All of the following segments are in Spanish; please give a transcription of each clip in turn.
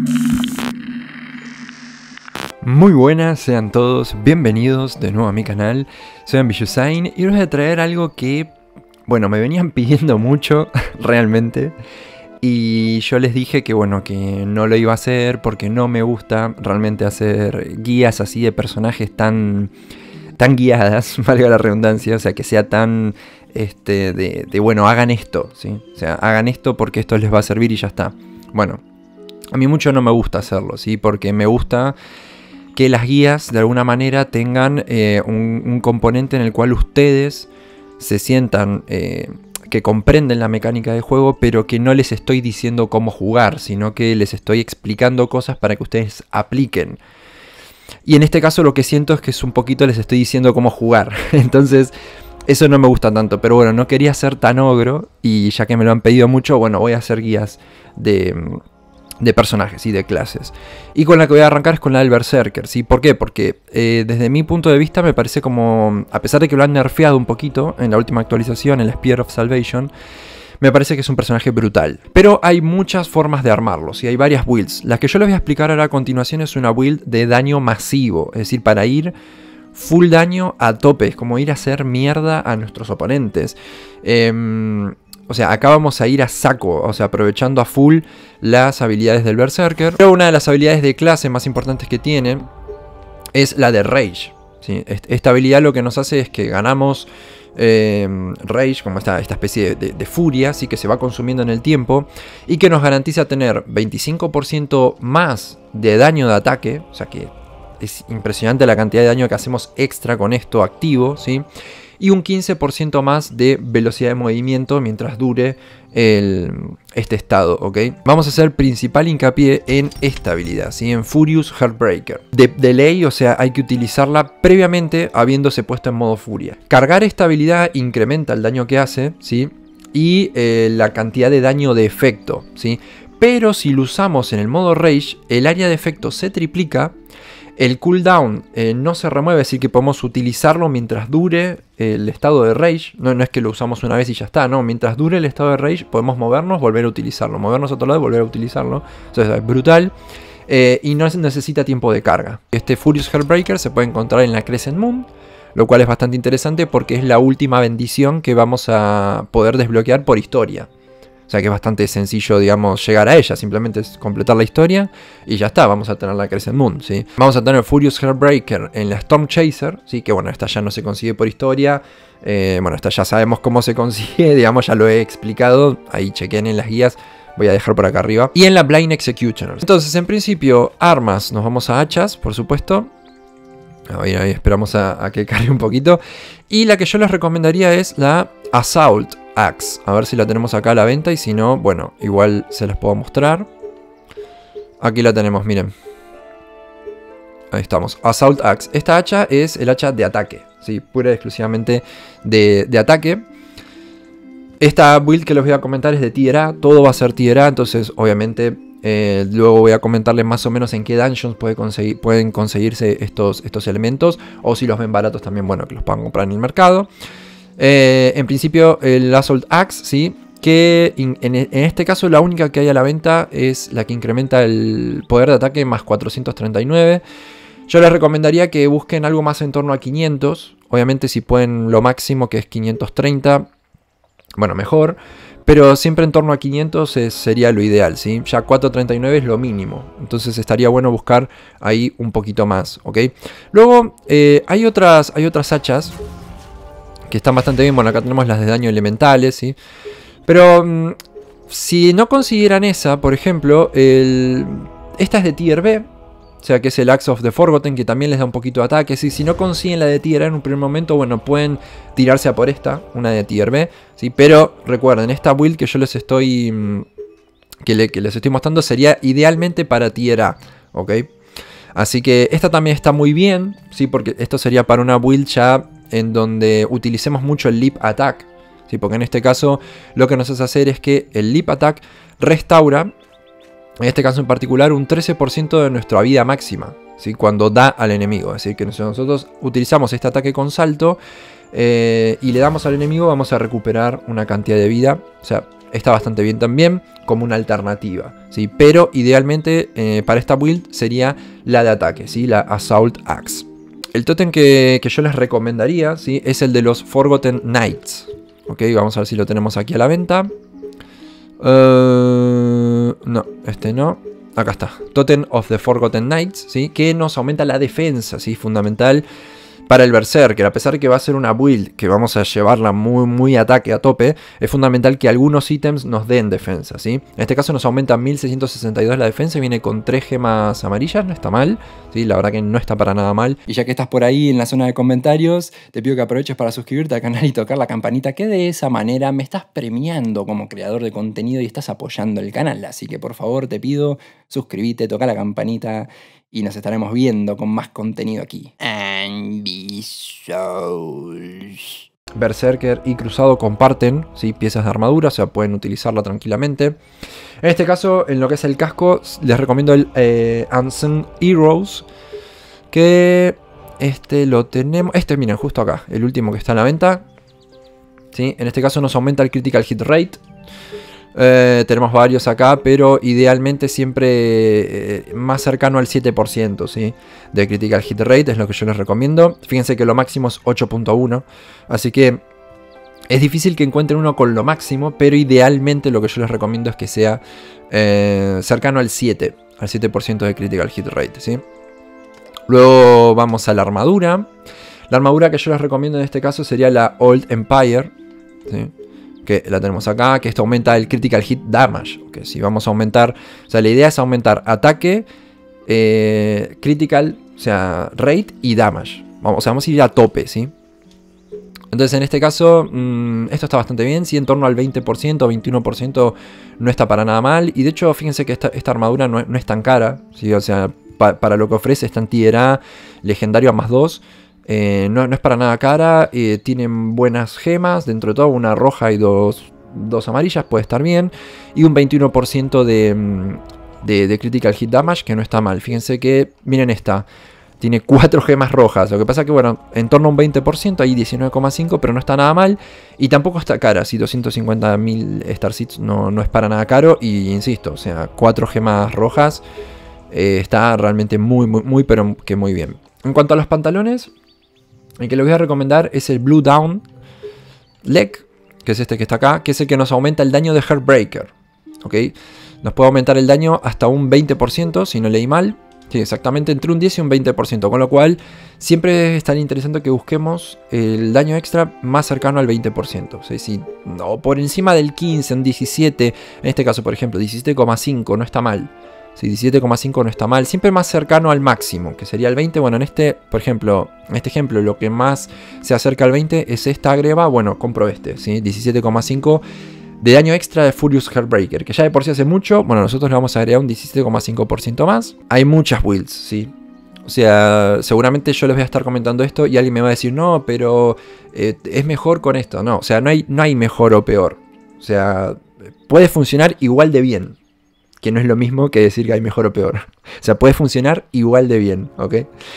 Muy buenas, sean todos bienvenidos de nuevo a mi canal. Soy Ambitiousain y os voy a traer algo que, bueno, me venían pidiendo mucho, realmente. Y yo les dije que, bueno, que no lo iba a hacer porque no me gusta realmente hacer guías así de personajes tan guiadas, valga la redundancia, o sea, que sea tan, bueno, hagan esto, ¿sí? O sea, hagan esto porque esto les va a servir y ya está. Bueno, a mí mucho no me gusta hacerlo, ¿sí? Porque me gusta que las guías de alguna manera tengan un componente en el cual ustedes se sientan que comprenden la mecánica de juego, pero que no les estoy diciendo cómo jugar, sino que les estoy explicando cosas para que ustedes apliquen. Y en este caso lo que siento es que es un poquito les estoy diciendo cómo jugar. Entonces eso no me gusta tanto, pero bueno, no quería ser tan ogro y ya que me lo han pedido mucho, bueno, voy a hacer guías de personajes y de clases. Y con la que voy a arrancar es con la del Berserker, ¿sí? ¿Por qué? Porque desde mi punto de vista me parece como, a pesar de que lo han nerfeado un poquito en la última actualización, el Spear of Salvation, me parece que es un personaje brutal. Pero hay muchas formas de armarlo, ¿sí? Hay varias builds. La que yo les voy a explicar ahora a continuación es una build de daño masivo, es decir, para ir full daño a tope, es como ir a hacer mierda a nuestros oponentes. O sea, acá vamos a ir a saco, o sea, aprovechando a full las habilidades del Berserker. Pero una de las habilidades de clase más importantes que tiene es la de Rage, ¿sí? Esta habilidad lo que nos hace es que ganamos Rage, como esta especie de furia, ¿sí? Que se va consumiendo en el tiempo y que nos garantiza tener 25% más de daño de ataque, o sea que es impresionante la cantidad de daño que hacemos extra con esto activo, ¿sí? Y un 15% más de velocidad de movimiento mientras dure este estado, ¿ok? Vamos a hacer principal hincapié en esta habilidad, ¿sí? En Furious Heartbreaker. De ley, o sea, hay que utilizarla previamente habiéndose puesto en modo furia. Cargar esta habilidad incrementa el daño que hace, ¿sí? Y la cantidad de daño de efecto, ¿sí? Pero si lo usamos en el modo Rage, el área de efecto se triplica. El cooldown no se remueve, es decir que podemos utilizarlo mientras dure el estado de Rage. No es que lo usamos una vez y ya está, no. Mientras dure el estado de Rage podemos movernos, volver a utilizarlo. Movernos a otro lado y volver a utilizarlo. Entonces es brutal y no necesita tiempo de carga. Este Furious Heartbreaker se puede encontrar en la Crescent Moon, lo cual es bastante interesante porque es la última bendición que vamos a poder desbloquear por historia. O sea que es bastante sencillo, digamos, llegar a ella. Simplemente es completar la historia y ya está. Vamos a tener la Crescent Moon, ¿sí? Vamos a tener Furious Heartbreaker en la Storm Chaser, ¿sí? Que bueno, esta ya no se consigue por historia. Bueno, esta ya sabemos cómo se consigue, digamos, ya lo he explicado. Ahí chequen en las guías. Voy a dejar por acá arriba. Y en la Blind Executioner. Entonces, en principio, armas. Nos vamos a hachas, por supuesto. Ahí esperamos a que cargue un poquito. Y la que yo les recomendaría es la Assault Axe. A ver si la tenemos acá a la venta y si no, bueno, igual se las puedo mostrar. Aquí la tenemos, miren. Ahí estamos, Assault Axe. Esta hacha es el hacha de ataque, ¿sí? Pura y exclusivamente de ataque. Esta build que les voy a comentar es de Tier A, todo va a ser Tier A, entonces obviamente luego voy a comentarles más o menos en qué dungeons pueden conseguirse estos elementos, o si los ven baratos también, bueno, que los puedan comprar en el mercado. En principio el Assault Axe, ¿sí? Que en este caso la única que hay a la venta es la que incrementa el poder de ataque más 439. Yo les recomendaría que busquen algo más en torno a 500. Obviamente si pueden lo máximo, que es 530, bueno, mejor. Pero siempre en torno a 500 sería lo ideal, ¿sí? Ya 439 es lo mínimo. Entonces estaría bueno buscar ahí un poquito más, ¿ok? Luego hay otras hachas que están bastante bien. Bueno, acá tenemos las de daño elementales, ¿sí? Pero si no consiguieran esa, por ejemplo, esta es de Tier B, o sea que es el Axe of the Forgotten, que también les da un poquito de ataque. ¿Sí? Si no consiguen la de Tier A en un primer momento, bueno, pueden tirarse a por esta, una de Tier B, ¿sí? Pero recuerden, esta build que yo les estoy mostrando sería idealmente para Tier A, ¿ok? Así que esta también está muy bien, ¿sí? Porque esto sería para una build ya en donde utilicemos mucho el Leap Attack, ¿sí? Porque en este caso lo que nos hace hacer es que el Leap Attack restaura, en este caso en particular, un 13% de nuestra vida máxima, ¿sí? Cuando da al enemigo. Es decir, que nosotros utilizamos este ataque con salto y le damos al enemigo, vamos a recuperar una cantidad de vida. O sea, está bastante bien también como una alternativa, ¿sí? Pero idealmente para esta build sería la de ataque, ¿sí? La Assault Axe. El tótem que yo les recomendaría, ¿sí? Es el de los Forgotten Knights. Ok, vamos a ver si lo tenemos aquí a la venta. No, este no. Acá está. Totem of the Forgotten Knights, ¿sí? Que nos aumenta la defensa, ¿sí? Fundamental para el Berserker. A pesar de que va a ser una build que vamos a llevarla muy ataque a tope, es fundamental que algunos ítems nos den defensa, ¿sí? En este caso nos aumenta 1662 la defensa y viene con 3 gemas amarillas, no está mal, ¿sí? La verdad que no está para nada mal. Y ya que estás por ahí en la zona de comentarios, te pido que aproveches para suscribirte al canal y tocar la campanita, que de esa manera me estás premiando como creador de contenido y estás apoyando el canal. Así que por favor te pido, suscríbete, toca la campanita y nos estaremos viendo con más contenido aquí. Berserker y Cruzado comparten, ¿sí? Piezas de armadura, o sea, pueden utilizarla tranquilamente. En este caso, en lo que es el casco, les recomiendo el Unsung Heroes, que este lo tenemos, miren, justo acá, el último que está en la venta, ¿sí? En este caso nos aumenta el Critical Hit Rate. Tenemos varios acá, pero idealmente siempre más cercano al 7%, ¿sí? De Critical Hit Rate es lo que yo les recomiendo. Fíjense que lo máximo es 8.1, así que es difícil que encuentren uno con lo máximo, pero idealmente lo que yo les recomiendo es que sea cercano al 7% de Critical Hit Rate, ¿sí? Luego vamos a la armadura. La armadura que yo les recomiendo en este caso sería la Old Empire, ¿sí? Que la tenemos acá, que esto aumenta el Critical Hit Damage. Okay, si vamos a aumentar, o sea, la idea es aumentar ataque, Critical, o sea, Rate y Damage. Vamos a ir a tope, ¿sí? Entonces en este caso, esto está bastante bien, sí, en torno al 20%, 21% no está para nada mal. Y de hecho, fíjense que esta armadura no es tan cara, ¿sí? O sea, para lo que ofrece, está en Tier A, legendario a +2. No es para nada cara, tienen buenas gemas, dentro de todo una roja y dos amarillas, puede estar bien. Y un 21% de Critical Hit Damage, que no está mal. Fíjense que, miren esta, tiene 4 gemas rojas. Lo que pasa que, bueno, en torno a un 20%, ahí 19,5, pero no está nada mal. Y tampoco está cara, si 250.000 Starseeds no es para nada caro. Y insisto, o sea, 4 gemas rojas está realmente pero que muy bien. En cuanto a los pantalones, el que les voy a recomendar es el Blue Down Leg, que es este que está acá, que es el que nos aumenta el daño de Heartbreaker. ¿Ok? Nos puede aumentar el daño hasta un 20%, si no leí mal. Sí, exactamente entre un 10 y un 20%, con lo cual siempre es tan interesante que busquemos el daño extra más cercano al 20%. O sea, si no, por encima del 15, un 17, en este caso por ejemplo 17,5 no está mal. Si 17,5 no está mal, siempre más cercano al máximo, que sería el 20. Bueno, por ejemplo, en este ejemplo, lo que más se acerca al 20 es esta agreba. Bueno, compro este, ¿sí? 17,5 de daño extra de Furious Heartbreaker, que ya de por sí hace mucho. Bueno, nosotros le vamos a agregar un 17,5% más. Hay muchas builds, ¿sí? O sea, seguramente yo les voy a estar comentando esto y alguien me va a decir, no, pero es mejor con esto. No, o sea, no hay mejor o peor. O sea, puede funcionar igual de bien. Que no es lo mismo que decir que hay mejor o peor. O sea, puede funcionar igual de bien, ¿ok?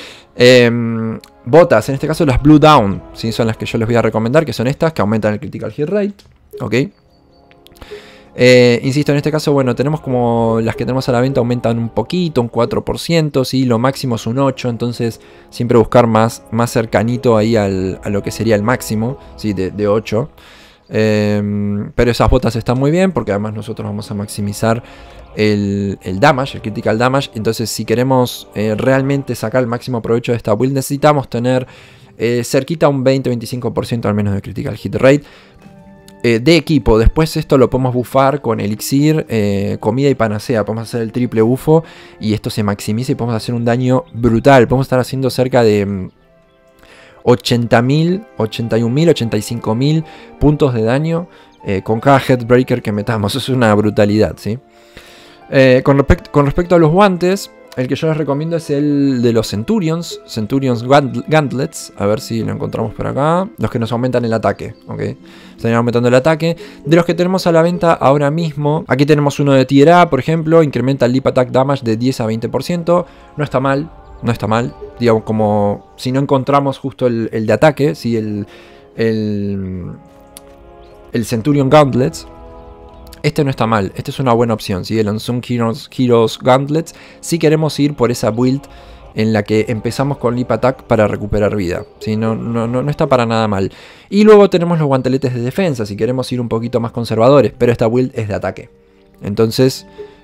Botas, en este caso las Blue Down, ¿sí? Son las que yo les voy a recomendar, que son estas, que aumentan el Critical Hit Rate, ¿ok? Insisto, en este caso, bueno, tenemos como las que tenemos a la venta aumentan un poquito, un 4%, ¿sí? Lo máximo es un 8%, entonces siempre buscar más cercanito ahí a lo que sería el máximo, ¿sí? De 8%. Pero esas botas están muy bien porque además nosotros vamos a maximizar el damage, el critical damage. Entonces si queremos realmente sacar el máximo provecho de esta build, necesitamos tener cerquita un 20-25% al menos de critical hit rate de equipo. Después esto lo podemos buffar con elixir, comida y panacea. Podemos hacer el triple bufo y esto se maximiza y podemos hacer un daño brutal. Podemos estar haciendo cerca de 80.000, 81.000, 85.000 puntos de daño con cada Heartbreaker que metamos. Eso es una brutalidad, ¿sí? Con respecto a los guantes, el que yo les recomiendo es el de los Centurions Gauntlets. A ver si lo encontramos por acá. Los que nos aumentan el ataque, ¿ok? Están aumentando el ataque. De los que tenemos a la venta ahora mismo, aquí tenemos uno de Tier A, por ejemplo. Incrementa el Leap Attack Damage de 10 a 20%. No está mal. No está mal, digamos, como si no encontramos justo el de ataque, ¿sí? el Centurion Gauntlets, este no está mal, este es una buena opción, ¿sí? El Unsung Heroes Gauntlets, si queremos ir por esa build en la que empezamos con Leap Attack para recuperar vida, ¿sí? No está para nada mal. Y luego tenemos los guanteletes de defensa, si queremos ir un poquito más conservadores, pero esta build es de ataque. Entonces,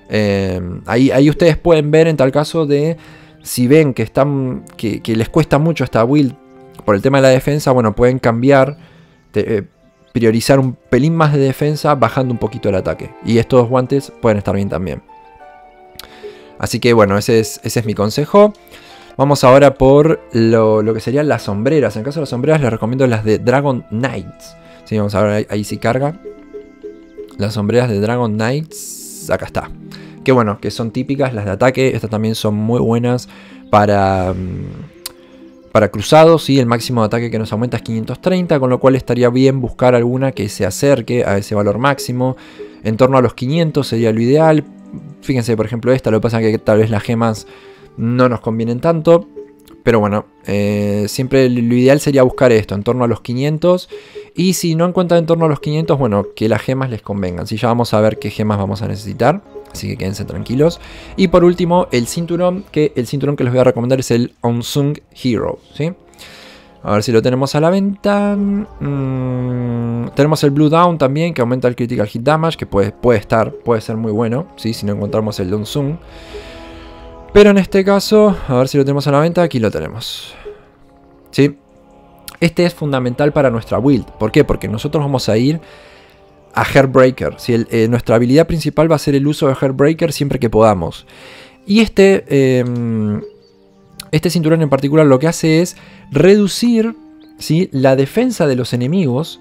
ahí ustedes pueden ver en tal caso de, si ven que, que les cuesta mucho esta build por el tema de la defensa, bueno, pueden cambiar, priorizar un pelín más de defensa bajando un poquito el ataque. Y estos dos guantes pueden estar bien también. Así que bueno, ese es mi consejo. Vamos ahora por lo que serían las sombreras. En el caso de las sombreras les recomiendo las de Dragon Knights. Sí, vamos a ver, ahí sí carga. Las sombreras de Dragon Knights, acá está. Que bueno, que son típicas las de ataque. Estas también son muy buenas para cruzados, ¿sí? El máximo de ataque que nos aumenta es 530, con lo cual estaría bien buscar alguna que se acerque a ese valor máximo. En torno a los 500 sería lo ideal. Fíjense, por ejemplo, esta, lo que pasa es que tal vez las gemas no nos convienen tanto. Pero bueno, siempre lo ideal sería buscar esto, en torno a los 500. Y si no encuentran en torno a los 500, bueno, que las gemas les convengan. Sí, ya vamos a ver qué gemas vamos a necesitar. Así que quédense tranquilos. Y por último, el cinturón. Que el cinturón que les voy a recomendar es el Unsung Hero, ¿sí? A ver si lo tenemos a la venta. Tenemos el Blue Down también, que aumenta el Critical Hit Damage. Que puede ser muy bueno, ¿sí? Si no encontramos el Unsung. Pero en este caso, a ver si lo tenemos a la venta. Aquí lo tenemos, ¿sí? Este es fundamental para nuestra build. ¿Por qué? Porque nosotros vamos a ir a Heartbreaker, ¿sí? Nuestra habilidad principal va a ser el uso de Heartbreaker siempre que podamos. Y este cinturón en particular lo que hace es reducir, ¿sí?, la defensa de los enemigos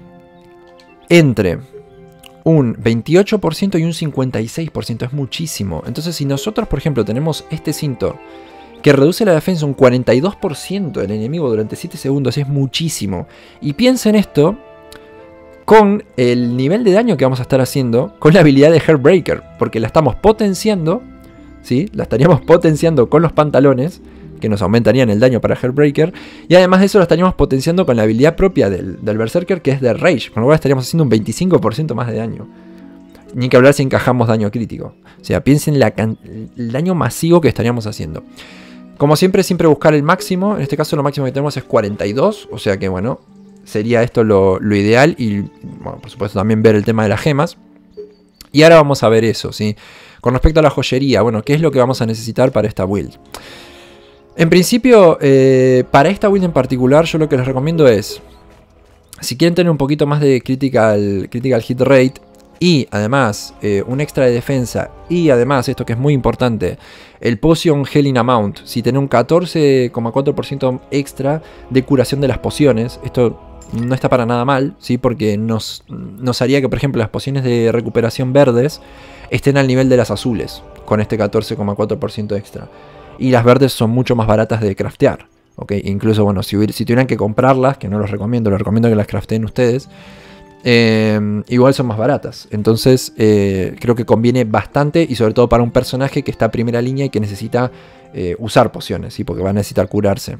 entre un 28% y un 56%. Es muchísimo. Entonces, si nosotros, por ejemplo, tenemos este cinto que reduce la defensa un 42% del enemigo durante 7 segundos, es muchísimo. Y piensen esto con el nivel de daño que vamos a estar haciendo con la habilidad de Heartbreaker, porque la estamos potenciando, ¿sí? La estaríamos potenciando con los pantalones, que nos aumentarían el daño para Heartbreaker, y además de eso lo estaríamos potenciando con la habilidad propia del Berserker, que es de Rage, con lo cual estaríamos haciendo un 25% más de daño. Ni que hablar si encajamos daño crítico. O sea, piensen el daño masivo que estaríamos haciendo. Como siempre buscar el máximo. En este caso lo máximo que tenemos es 42, o sea que bueno, sería esto lo ideal. Y bueno, por supuesto también ver el tema de las gemas. Y ahora vamos a ver eso, ¿sí? Con respecto a la joyería, bueno, ¿qué es lo que vamos a necesitar para esta build? En principio, para esta build en particular, yo lo que les recomiendo es, si quieren tener un poquito más de critical hit rate y además un extra de defensa y además, esto que es muy importante, el Potion Healing Amount, si tiene un 14,4% extra de curación de las pociones, esto no está para nada mal, ¿sí? Porque nos haría que, por ejemplo, las pociones de recuperación verdes estén al nivel de las azules, con este 14,4% extra. Y las verdes son mucho más baratas de craftear, ¿ok? Incluso, bueno, si tuvieran que comprarlas, que no los recomiendo, les recomiendo que las crafteen ustedes, igual son más baratas. Entonces, creo que conviene bastante, y sobre todo para un personaje que está a primera línea y que necesita usar pociones, ¿sí? Porque va a necesitar curarse.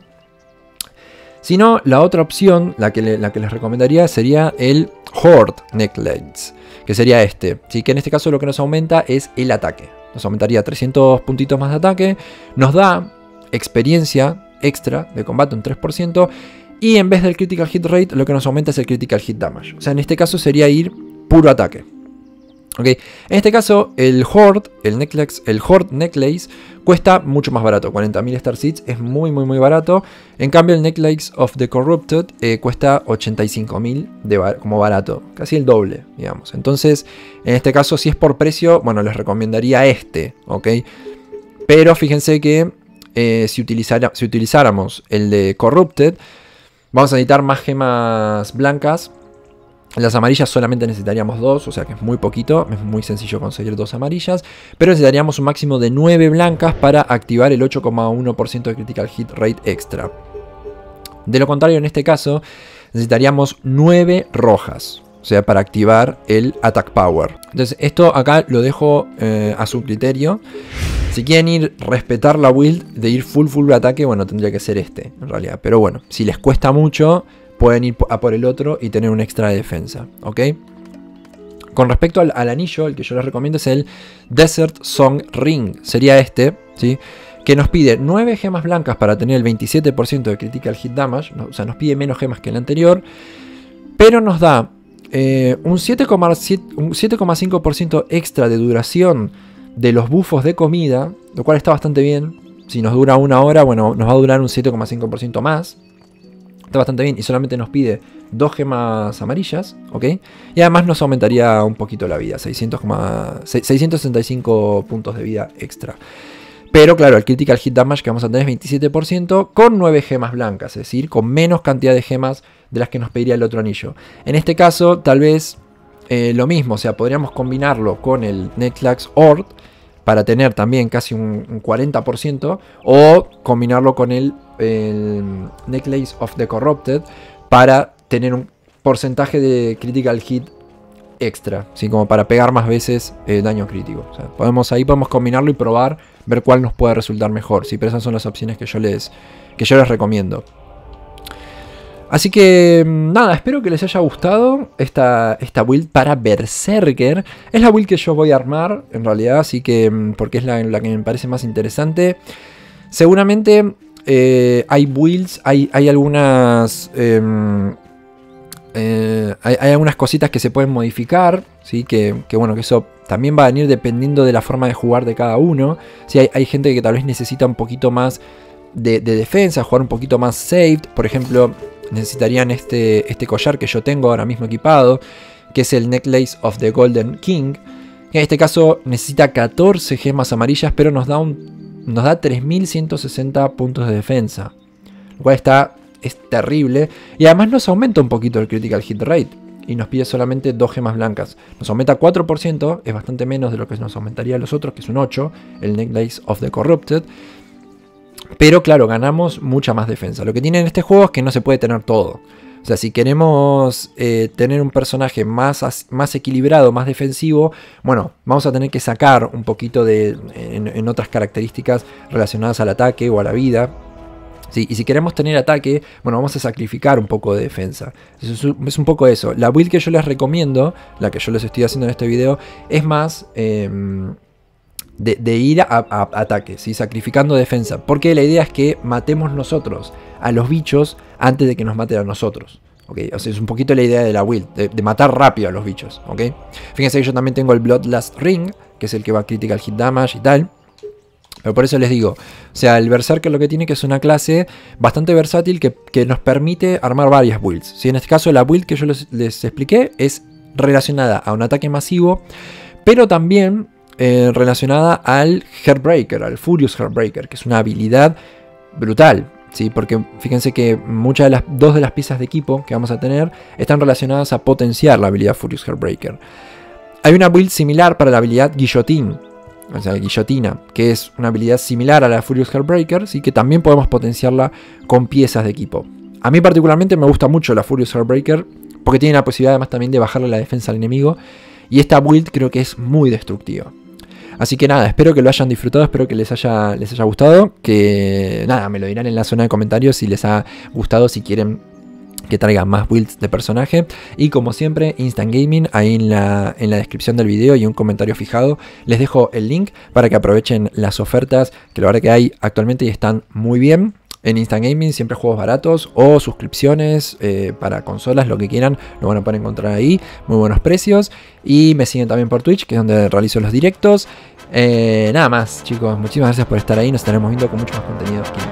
Si no, la otra opción, la que les recomendaría, sería el Horde Necklace, que sería este, ¿sí? Que en este caso lo que nos aumenta es el ataque. Nos aumentaría 300 puntitos más de ataque. Nos da experiencia extra de combate, un 3%. Y en vez del Critical Hit Rate, lo que nos aumenta es el Critical Hit Damage. O sea, en este caso sería ir puro ataque. ¿Ok? En este caso, el Horde Necklace cuesta mucho más barato. 40.000 Star Seeds es muy barato. En cambio, el Necklace of the Corrupted cuesta 85.000 como barato. Casi el doble, digamos. Entonces, en este caso, si es por precio, bueno, les recomendaría este. ¿Ok? Pero fíjense que si utilizáramos el de Corrupted, vamos a necesitar más gemas blancas. Las amarillas solamente necesitaríamos 2, o sea que es muy poquito, es muy sencillo conseguir 2 amarillas, pero necesitaríamos un máximo de 9 blancas para activar el 8,1% de Critical Hit Rate extra. De lo contrario, en este caso, necesitaríamos 9 rojas, o sea, para activar el Attack Power. Entonces, esto acá lo dejo a su criterio. Si quieren respetar la build de ir full ataque, bueno, tendría que ser este, en realidad. Pero bueno, si les cuesta mucho, pueden ir a por el otro y tener un extra de defensa, ¿ok? Con respecto al anillo, el que yo les recomiendo es el Desert Song Ring. Sería este, ¿sí? Que nos pide 9 gemas blancas para tener el 27% de Critical Hit Damage. O sea, nos pide menos gemas que el anterior. Pero nos da un 7,5% extra de duración de los bufos de comida. Lo cual está bastante bien. Si nos dura 1 hora, bueno, nos va a durar un 7,5% más. Está bastante bien y solamente nos pide 2 gemas amarillas, ¿ok? Y además nos aumentaría un poquito la vida, 665 puntos de vida extra. Pero claro, el Critical Hit Damage que vamos a tener es 27% con 9 gemas blancas, es decir, con menos cantidad de gemas de las que nos pediría el otro anillo. En este caso, tal vez lo mismo, o sea, podríamos combinarlo con el Necklace Ord para tener también casi un 40%, o combinarlo con el Necklace of the Corrupted para tener un porcentaje de Critical Hit extra, ¿sí? Como para pegar más veces daño crítico. O sea, ahí podemos combinarlo y probar, ver cuál nos puede resultar mejor, ¿sí? Pero esas son las opciones que yo les recomiendo. Así que nada, espero que les haya gustado esta build para Berserker. Es la build que yo voy a armar, en realidad, así que porque es la que me parece más interesante. Seguramente hay builds, hay algunas... hay algunas cositas que se pueden modificar, ¿sí? Que bueno, que eso también va a venir dependiendo de la forma de jugar de cada uno. ¿Sí? Hay gente que tal vez necesita un poquito más de defensa, jugar un poquito más saved. Por ejemplo, necesitarían este collar que yo tengo ahora mismo equipado, que es el Necklace of the Golden King. En este caso necesita 14 gemas amarillas, pero nos da 3160 puntos de defensa, lo cual es terrible. Y además nos aumenta un poquito el Critical Hit Rate y nos pide solamente 2 gemas blancas. Nos aumenta 4%, es bastante menos de lo que nos aumentaría a los otros, que es un 8, el Necklace of the Corrupted. Pero claro, ganamos mucha más defensa. Lo que tiene en este juego es que no se puede tener todo. O sea, si queremos tener un personaje más equilibrado, más defensivo, bueno, vamos a tener que sacar un poquito en otras características relacionadas al ataque o a la vida. ¿Sí? Y si queremos tener ataque, bueno, vamos a sacrificar un poco de defensa. Es un poco eso. La build que yo les recomiendo, la que yo les estoy haciendo en este video, es más de ir a ataque, ¿sí? Sacrificando defensa. Porque la idea es que matemos nosotros a los bichos antes de que nos maten a nosotros. ¿Okay? O sea, es un poquito la idea de la build, de matar rápido a los bichos. ¿Okay? Fíjense que yo también tengo el Bloodlust Ring, que es el que va a Critical Hit Damage y tal. Pero por eso les digo, o sea, el Berserker lo que tiene que es una clase bastante versátil que nos permite armar varias builds. ¿Sí? En este caso la build que yo les expliqué es relacionada a un ataque masivo, pero también relacionada al Heartbreaker, al Furious Heartbreaker, que es una habilidad brutal. ¿Sí? Porque fíjense que dos de las piezas de equipo que vamos a tener están relacionadas a potenciar la habilidad Furious Heartbreaker. Hay una build similar para la habilidad Guillotine, o sea, guillotina, que es una habilidad similar a la Furious Heartbreaker, ¿sí? Que también podemos potenciarla con piezas de equipo. A mí particularmente me gusta mucho la Furious Heartbreaker, porque tiene la posibilidad además también de bajarle la defensa al enemigo, y esta build creo que es muy destructiva. Así que nada, espero que lo hayan disfrutado, espero que les haya gustado, que nada, me lo dirán en la zona de comentarios si les ha gustado, si quieren que traiga más builds de personaje. Y como siempre, Instant Gaming, ahí en la descripción del video y un comentario fijado, les dejo el link para que aprovechen las ofertas, que la verdad que hay actualmente y están muy bien. En Instant Gaming siempre juegos baratos o suscripciones para consolas, lo que quieran, lo van a poder encontrar ahí, muy buenos precios. Y me siguen también por Twitch, que es donde realizo los directos. Nada más, chicos, muchísimas gracias por estar ahí, nos estaremos viendo con mucho más contenido aquí.